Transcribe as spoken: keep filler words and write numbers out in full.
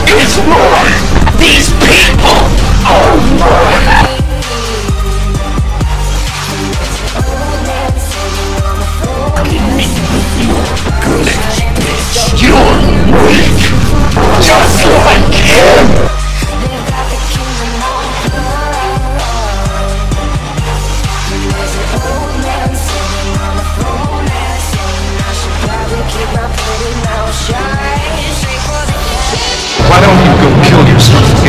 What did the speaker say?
is mine! These people are mine! Glitch, bitch! You're weak! Just like him! Why don't you go kill yourself?